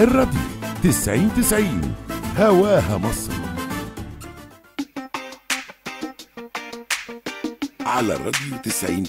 الراديو 90 هواها مصر. على الراديو 90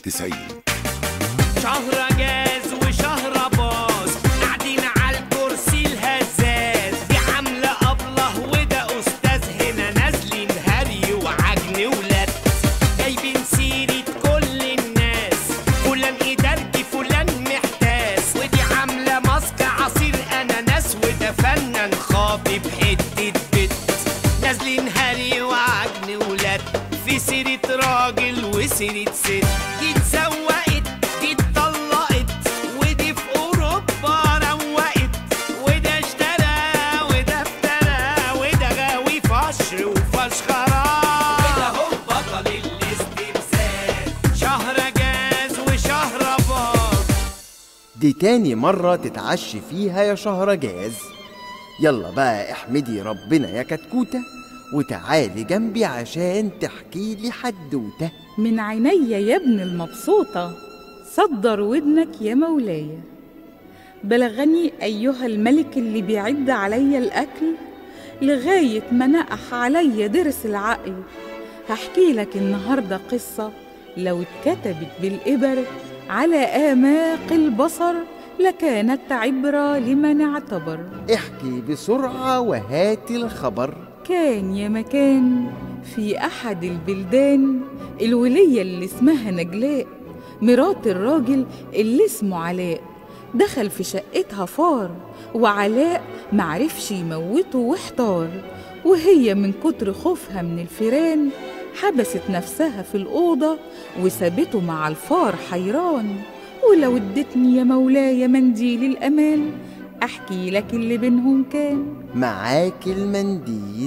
شهر جاز وشهر باظ، قاعدين على الكرسي الهزاز، دي عاملة أبله وده أستاذ، هنا نازلين هري وعجن ولاد، جايبين سيرة كل الناس، فلان إدارجي فلان محتاس، ودي عاملة ماسك عصير أناناس، وده فنان خاطب حتة بت، نازلين هري وعجن ولاد، في سيرة راجل وسيرة ست، دي اتزوقت دي اتطلقت، ودي في أوروبا روقت، وده اشترى وده افترى، وده غاوي فشر وفشخرة، وده هو بطل الاستمثال، شهر جاز وشهر باظ. دي تاني مرة تتعشي فيها يا شهرجاز. يلا بقى احمدي ربنا يا كتكوتة، وتعالي جنبي عشان تحكي لي حدوتة. من عيني يا ابن المبسوطة، صدر ودنك يا مولاي. بلغني أيها الملك اللي بيعد عليا الأكل، لغاية ما نقح عليا درس العقل. هحكي لك النهاردة قصة لو اتكتبت بالإبر على آماق البصر لكانت عبرة لمن اعتبر. احكي بسرعة وهاتي الخبر. كان يا مكان في أحد البلدان الولية اللي اسمها نجلاء، مرات الراجل اللي اسمه علاء. دخل في شقتها فار، وعلاء معرفش يموته واحتار، وهي من كتر خوفها من الفيران حبست نفسها في الأوضة وسابته مع الفار حيران. ولو ادتني يا مولاي منديل الأمان، أحكي لك اللي بينهم كان. معاك المنديل.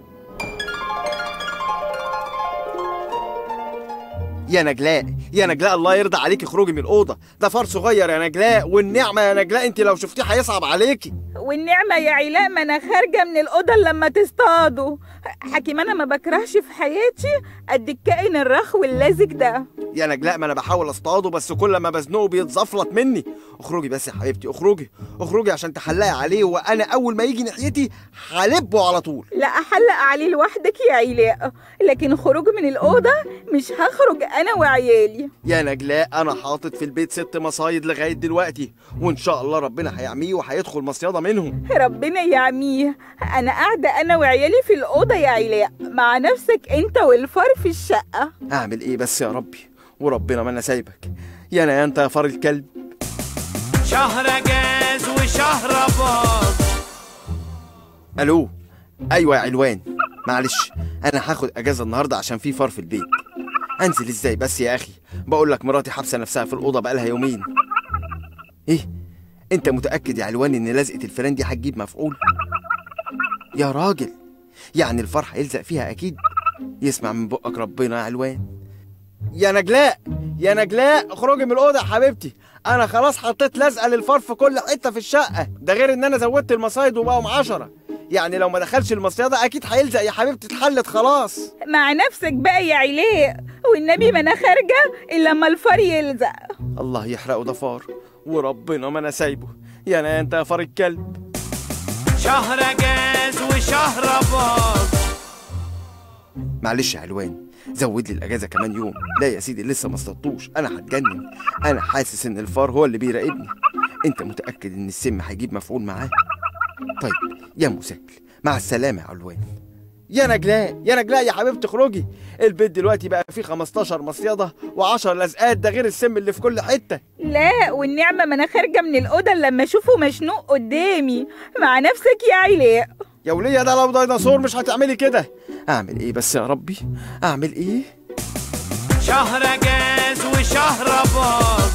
يا نجلاء يا نجلاء، الله يرضى عليكي اخرجي من الأوضة، ده فار صغير يا نجلاء، والنعمة يا نجلاء انت لو شفتيه هيصعب عليكي. والنعمة يا علاء ما أنا خارجة من الأوضة لما تصطادوا. حكيم أنا ما بكرهش في حياتي قد الكائن الرخو اللازج ده. يا نجلاء ما انا بحاول اصطاده، بس كل ما بزنقه بيتزفلط مني. اخرجي بس يا حبيبتي، اخرجي عشان تحلقي عليه، وانا اول ما يجي ناحيتي هلبه على طول. لا أحلق عليه لوحدك يا علاء، لكن خروج من الأوضة مش هخرج أنا وعيالي. يا نجلاء انا حاطط في البيت 6 مصايد لغايه دلوقتي، وان شاء الله ربنا هيعميه وهيدخل مصيده منهم. ربنا يعميه. أنا قاعدة أنا وعيالي في الأوضة يا علاء، مع نفسك أنت والفار في الشقة. اعمل ايه بس يا ربي، وربنا ما انا سايبك. يا انت يا فار الكلب. شهر جاز وشهر باظ. الو، ايوه يا علوان، معلش انا هاخد اجازه النهارده عشان في فار في البيت. انزل ازاي بس يا اخي؟ بقول لك مراتي حابسه نفسها في الاوضه بقالها يومين. ايه، انت متاكد يا علوان ان لزقه الفيران دي هتجيب مفعول؟ يا راجل، يعني الفار هيلزق فيها اكيد. يسمع من بقك ربنا يا علوان. يا نجلاء اخرجي من الاوضه يا حبيبتي، انا خلاص حطيت لزقه للفار في كل حته في الشقه، ده غير ان انا زودت المصايد وبقوا 10. يعني لو ما دخلش المصيده اكيد هيلزق يا حبيبتي، اتحلت خلاص. مع نفسك بقى يا علاء، والنبي ما انا خارجه الا لما الفار يلزق. الله يحرقه ده فار، وربنا ما انا سايبه. يا انت يا فار الكلب. شهر جاز وشهر باظ. معلش يا علوان، زود لي الاجازه كمان يوم. لا يا سيدي لسه ما اصطدتوش، انا هتجنن. انا حاسس ان الفار هو اللي بيراقبني. انت متاكد ان السم هيجيب مفعول معاه؟ طيب يا مسهل، مع السلامه يا علوان. يا نجلاء يا حبيبتي اخرجي، البيت دلوقتي بقى فيه 15 مصيده و10 لزقات، ده غير السم اللي في كل حته. لا والنعمه ما انا خارجه من الاوضه لما اشوفه مشنوق قدامي. مع نفسك يا علاء. يا وليه ده لو ديناصور مش هتعملي كده. اعمل ايه بس يا ربي، اعمل ايه؟ شهر جاز وشهر باظ.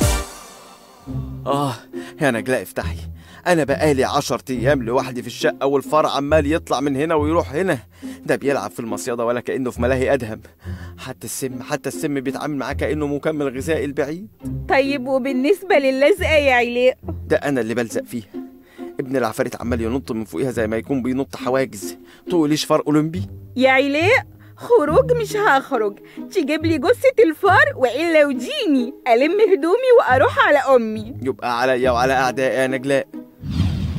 يا نجلاء افتحي، انا بقالي 10 ايام لوحدي في الشقه، والفار عمال يطلع من هنا ويروح هنا، ده بيلعب في المصيده ولا كانه في ملاهي ادهم. حتى السم بيتعامل معاه كانه مكمل غذائي البعيد. طيب وبالنسبه للزقه يا علاء؟ ده انا اللي بلزق فيها. ابن العفاريت عمال ينط من فوقيها زي ما يكون بينط حواجز. تقوليش فار اولمبي يا علاء؟ خروج مش هخرج، تجيب لي جثة الفار وإلا وديني ألم هدومي وأروح على أمي. يبقى عليا وعلى أعدائي يا نجلاء.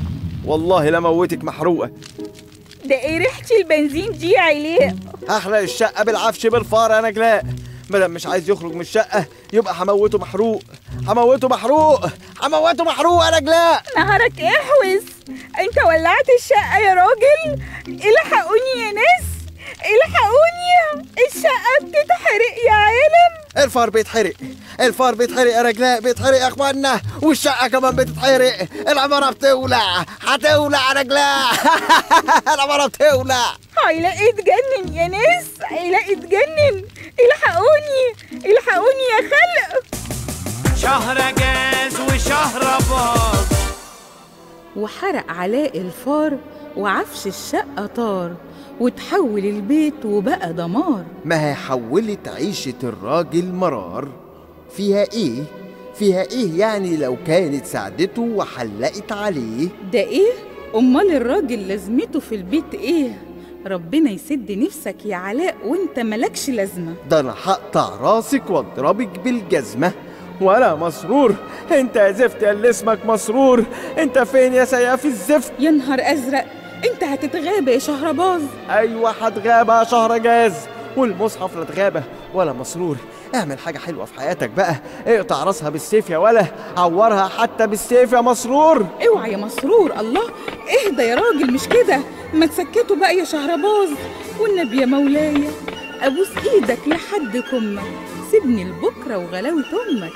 والله لموتك محروقة. ده ايه ريحة البنزين دي يا علاء؟ هحرق الشقة بالعفش بالفار يا نجلاء. مادام مش عايز يخرج من الشقة يبقى هموته محروق. هموته محروق. هموته محروق يا نجلاء. نهارك احوس، انت ولعت الشقة يا راجل. الحقوني يا ناس، الحقوني، الشقة بتتحرق يا عالم. الفار بيتحرق، الفار بيتحرق يا رجلاء، بيتحرق يا اخوانا، والشقة كمان بتتحرق. العمارة بتولع، هتولع يا رجلاء. العمارة بتولع. علاء اتجنن يا ناس، علاء اتجنن. الحقوني، الحقوني يا خلق. شهر جاز وشهر باظ. وحرق علاء الفار وعفش الشقة طار، وتحول البيت وبقى دمار. ما هي حولت عيشة الراجل مرار. فيها ايه؟ فيها ايه يعني لو كانت ساعدته وحلقت عليه؟ ده ايه؟ امال الراجل لازمته في البيت ايه؟ ربنا يسد نفسك يا علاء وانت ملكش لازمة. ده انا هقطع راسك واضربك بالجزمة. ولا مسرور، انت يا زفت يا اللي اسمك مسرور، انت فين يا سياف الزفت؟ يا نهار ازرق، انت هتتغابى يا شهرباز. ايوه هتغابى يا شهرجاز، والمصحف لا اتغابى ولا مسرور. اعمل حاجة حلوة في حياتك بقى، اقطع راسها بالسيف يا ولا، عورها حتى بالسيف يا مسرور. اوعى يا مسرور، الله اهدى يا راجل، مش كده، ما تسكتوا بقى يا شهرباز، والنبي يا مولاي ابوس ايدك لحد كمك، سيبني لبكره وغلاوة امك.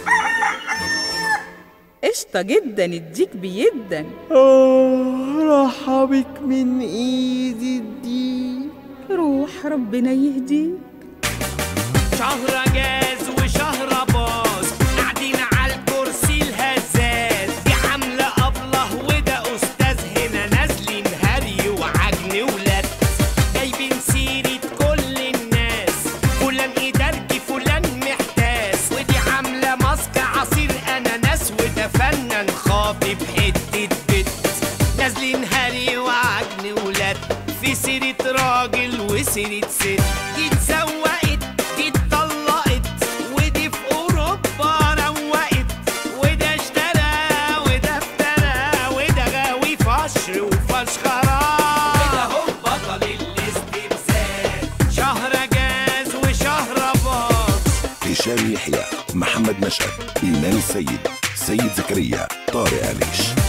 قشطة جدا، اديك بيدا. راح بك من ايدي الديك. روح ربنا يهديك. شهر جاز وشهر باظ، قاعدين على الكرسي الهزاز. دي عاملة أبله وده أستاذ، هنا نازلين هري وعجن ولاد. جايبين سيرة كل الناس، فلان إدارجي فلان محتاس. ودي عاملة ماسك عصير أناناس، وده فنان خاطب حتة بت. نازلين هري وعجن ولاد، في سيرة راجل وسيرة ست. دي اتزوقت، دي اتطلقت، ودي في أوروبا روقت. وده اشترى وده افترى، وده غاوي فشر وفشخرة، وده هو بطل الاستمثال. شهر جاز وشهر باظ. هشام يحيى، محمد مشهد، إيمان السيد، سيد زكريا، طارق عليش.